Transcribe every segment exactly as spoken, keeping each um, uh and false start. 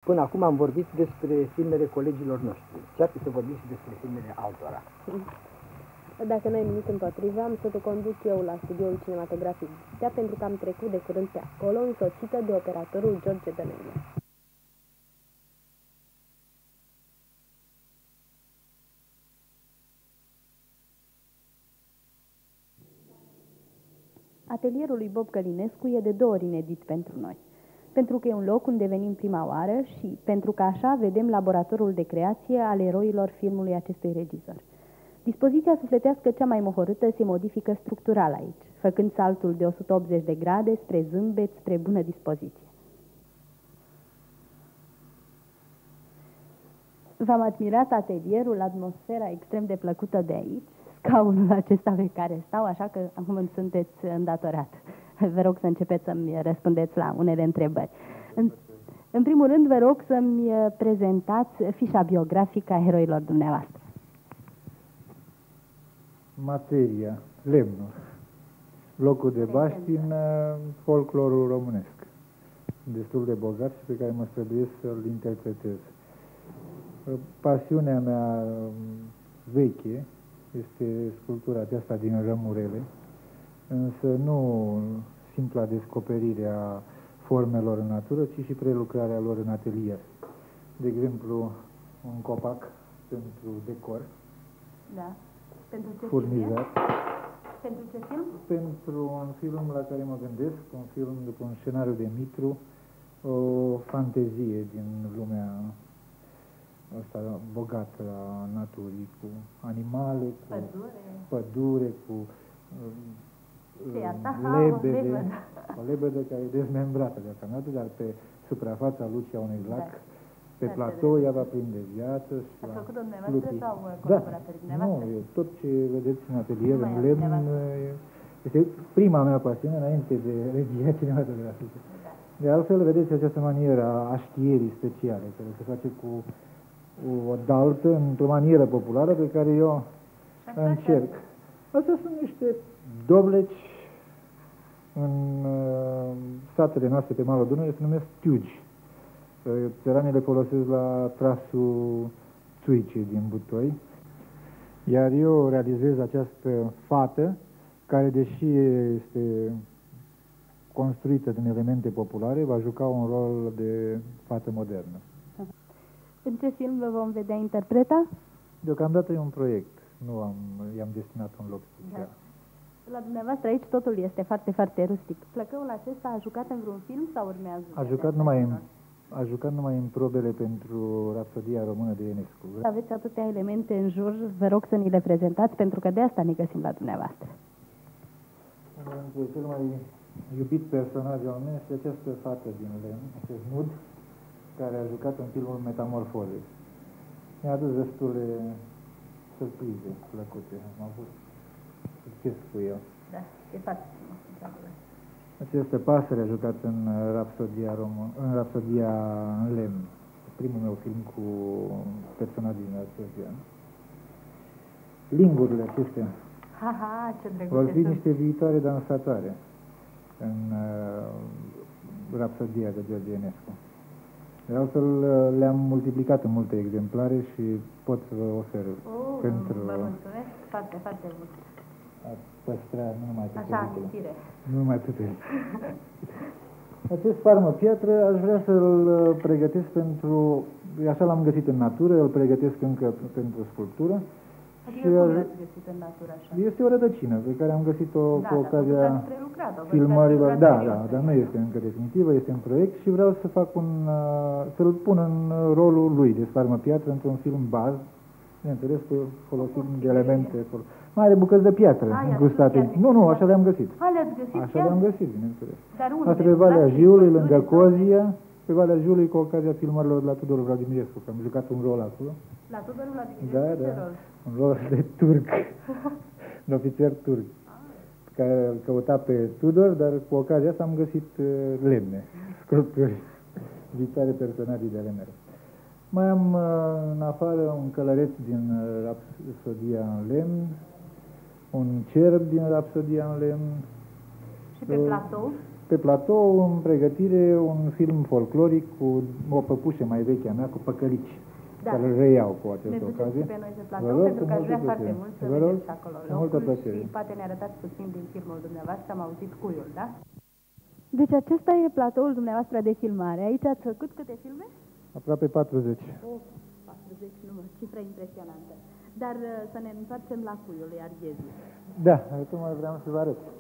Până acum am vorbit despre filmele colegilor noștri. Ce-ar fi să vorbim și despre filmele altora? Dacă n-ai nimic împotriva, am să te conduc eu la studioul cinematografic Stea, pentru că am trecut de curând pe acolo, însoțită de operatorul George Dănăine. Atelierul lui Bob Călinescu e de două ori inedit pentru noi. Pentru că e un loc unde venim prima oară și pentru că așa vedem laboratorul de creație al eroilor filmului acestui regizor. Dispoziția sufletească cea mai mohorâtă se modifică structural aici, făcând saltul de o sută optzeci de grade spre zâmbet, spre bună dispoziție. V-am admirat atelierul, atmosfera extrem de plăcută de aici, scaunul acesta pe care stau, așa că acum îmi sunteți îndatorat. Vă rog să începeți să-mi răspundeți la unele întrebări. În, în primul rând, vă rog să-mi prezentați fișa biografică a eroilor dumneavoastră. Materia, lemnul. Locul de Baștin, folclorul românesc. Destul de bogat și pe care mă străduiesc să-l interpretez. Pasiunea mea veche este sculptura aceasta din rămurele, însă nu simpla descoperire a formelor în natură, ci și prelucrarea lor în atelier. De exemplu, un copac pentru decor. Da. Pentru ce furnizat. Pentru ce film? Pentru un film la care mă gândesc, un film după un scenariu de Mitru, o fantezie din lumea asta bogată a naturii, cu animale, cu pădure, pădure cu uh, lebede, o lebede care e dezmembrată deocamdată, dar pe suprafața lucii a unui lac, da. Pe da, platou ea va prinde viață și ați va făcut dumneavoastră sau colaboratorii da. dumneavoastră? Nu, eu, tot ce vedeți în atelier, în lemn, este prima mea pasiune înainte de regia cinematografică. Da. De altfel, vedeți această manieră a știerii speciale, care se face cu o daltă, într-o manieră populară pe care eu încerc. Astea sunt niște dobleci în uh, satele noastre pe malul Dunării, se numesc tiugi. Țăranii le folosesc la trasul țuicii din butoi, iar eu realizez această fată care, deși este construită din elemente populare, va juca un rol de fată modernă. În ce film vă vom vedea interpreta? Deocamdată e un proiect, nu am, i-am destinat un loc special. Da. La dumneavoastră aici totul este foarte, foarte rustic. Plăcăul acesta a jucat în vreun film sau urmează? A jucat numai în A jucat numai în probele pentru Rapsodia Română de Ionescu. Aveți atâtea elemente în jur, vă rog să ni le prezentați, pentru că de asta ne găsim la dumneavoastră. Cel mai iubit personaj al meu este această fată din lemn, acest nud, care a jucat în filmul Metamorfoze. Mi-a adus destule surprize plăcute. Am avut succes cu el. Da, e foarte frumos. Această pasăre a jucat în Rapsodia, Român, în Rapsodia în lemn, primul meu film cu personajul din Rapsodia. Lingurile acestea ha, ha, ce vor fi niște viitoare dansatoare în uh, Rapsodia de George Enescu. De altfel, le-am multiplicat în multe exemplare și pot să vă ofer oh, pentru... Vă mulțumesc foarte, foarte mult. A păstra, nu numai pe așa, amintire. Nu numai puteți. Acest farmă piatră aș vrea să-l pregătesc pentru... Așa l-am găsit în natură, îl pregătesc încă pentru sculptură. Adică cum l-ați găsit în natură așa? Este o rădăcină pe care am găsit-o da, cu ocazia filmărilor. Da, da, dar nu este încă definitivă, este în proiect și vreau să fac un... să-l pun în rolul lui de farmă piatră într-un film baz, bineînțeles că folosim de elemente... Mai are bucăți de piatră încrustate. Nu, nu, așa le-am găsit. A, le-ați găsit? Așa le-am găsit, bineînțeles. Dar unde? Asta pe Valea Jiului, lângă Cozia, pe Valea Jiului, cu ocazia filmărilor la Tudor Vladimirescu, că am jucat un rol acolo. La Tudor Vladimirescu? Da, da, rol? Un rol de turc, un ofițer turc, care îl căuta pe Tudor, dar cu ocazia asta am găsit lemne, sculpturi, viitoare personaje de lemnere. Mai am în afară un călăreț din Rapsodia în lemn, un cerb din Rapsodia în lemn. Și pe platou? pe platou, în pregătire, un film folcloric cu o păpușă mai veche a mea, cu păcălici, Da. care îl reiau cu această Ne ocazie. duceți pe noi pe Vă platou, rog, pentru cu că aș multă vrea plăcere. foarte mult să Vă rog, vedem și acolo cu multă locul plăcere. și poate ne arătați puțin din filmul dumneavoastră, am auzit Cuiul, da? Deci acesta e platoul dumneavoastră de filmare. Aici ați făcut câte filme? Aproape patruzeci. Oh, patruzeci număr, cifră impresionantă. Dar uh, să ne întoarcem la Cuiul lui Arghezi. Da, tocmai vreau să vă arăt.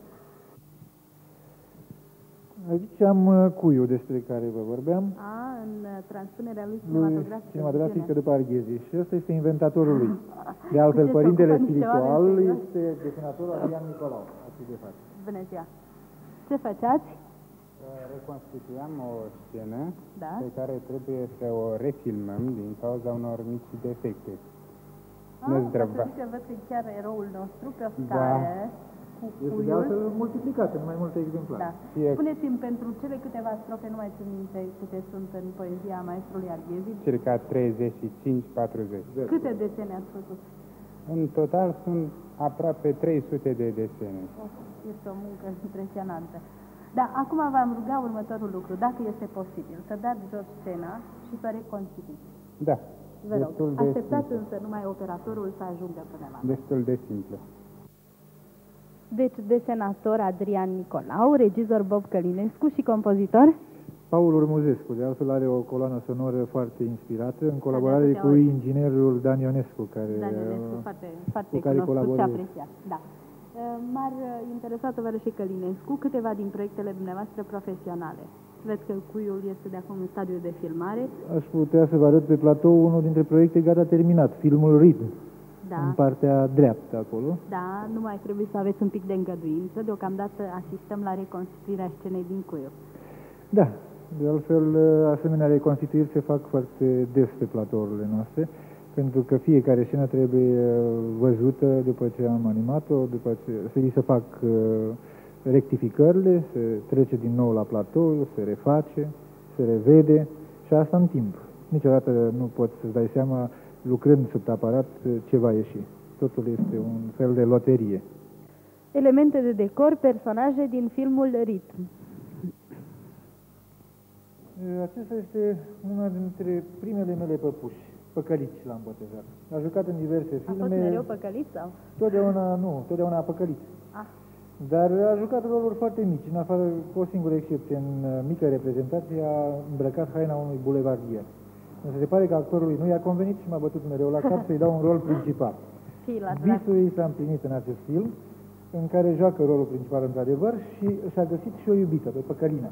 Aici am uh, cuiul despre care vă vorbeam, A, în uh, transpunerea lui lui cinematografică. cinematografică după Arghezi. Și ăsta este inventatorul lui. De altfel, Cu ce se părintele ocupă niște spiritual oameni serioși? este desenatorul Adrian Nicolau, atât de fapt. Bună ziua! Ce făceați? Reconstituiam o scenă Da. pe care trebuie să o refilmăm din cauza unor mici defecte. Ah, Năzdrăva. să văd că chiar eroul nostru pe o Da. scară cu Este de cuiul. altfel multiplicat în mai multe exemplare. Da. Fie- Spuneți-mi pentru cele câteva strofe, nu mai țin minte câte sunt în poezia maestrului Arghezi, Circa treizeci și cinci patruzeci. câte desene ați făcut? În total sunt aproape trei sute de desene. Oh, este o muncă impresionantă. Da, acum v-am ruga următorul lucru, dacă este posibil, să dați jos scena și să reconstituiți. Da, Vă rog, destul de așteptați simplu. însă numai operatorul să ajungă până la... Destul de simplu. Deci, desenator Adrian Nicolau, regizor Bob Călinescu și compozitor? Paul Urmuzescu, de altfel are o coloană sonoră foarte inspirată, în colaborare atâtea cu ori. inginerul Dan Ionescu, care, Dan Ionescu, uh, foarte, foarte cu care cunoscut și colaborez. apreciat. Da. Uh, M-ar uh, interesa, tovarășe Călinescu, câteva din proiectele dumneavoastră profesionale. Văd că Cuiul este de acum în stadiu de filmare. Aș putea să vă arăt pe platou unul dintre proiecte gata terminat, filmul Ritm, în Da, partea dreaptă acolo. da, nu mai trebuie să aveți un pic de îngăduință. Deocamdată asistăm la reconstituirea scenei din Cuiul. Da, de altfel, asemenea reconstituiri se fac foarte des pe platourile noastre, pentru că fiecare scenă trebuie văzută după ce am animat-o, după ce să îi se fac uh, rectificările, se trece din nou la platou, se reface, se revede și asta în timp. Niciodată nu poți să-ți dai seama, lucrând sub aparat, ce va ieși. Totul este un fel de loterie. Elemente de decor, personaje din filmul Ritm. Acesta este una dintre primele mele păpuși, Păcălici l-am botezat. A jucat în diverse A filme. fost mereu păcălit sau? Totdeauna, nu, totdeauna a păcălit. Ah, Dar a jucat roluri foarte mici, în afară, cu o singură excepție, în uh, mică reprezentație a îmbrăcat haina unui bulevardier. Însă se pare că actorului nu i-a convenit și m-a bătut mereu la cap să-i dau un rol principal. și la Visul ei s-a împlinit în acest film, în care joacă rolul principal într-adevăr și și-a găsit și o iubită, pe Păcălina,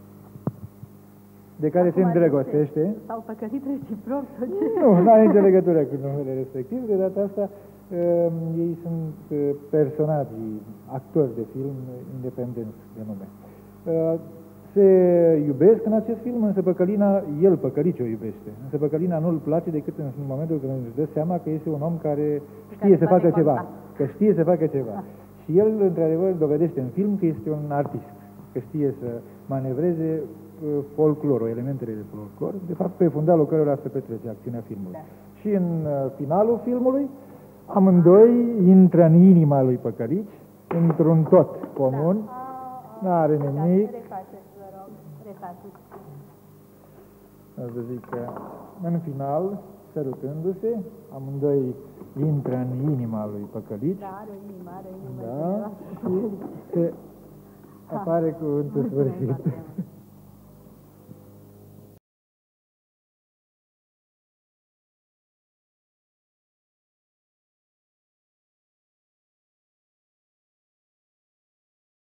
de care se îndrăgostește. S-au păcălit reciproc sau ce? Nu, nu are nicio legătură cu numele respectiv. De data asta, uh, ei sunt uh, personaji, actori de film independenți de nume. Uh, se iubesc în acest film, însă Păcălina, el Păcălici o iubește. Însă Păcălina nu-l place decât în momentul când își dă seama că este un om care știe Care să poate facă ceva. conta. Că știe să facă ceva. Și el, într-adevăr, dovedește în film că este un artist. Că știe să manevreze uh, folclorul, elementele de folclor, de fapt pe fundalul cărora se petrece acțiunea filmului. Da. Și în uh, finalul filmului, amândoi intră în inima lui Păcălici, într-un tot comun, n-are nimic. Refaceți, vă rog, refaceți. Aș zic că în final, sărutându-se, amândoi intră în inima lui Păcălici, Da, are o inimă, are o inimă. da, și se apare cuvântul sfârșit. Mulțumesc foarte mult.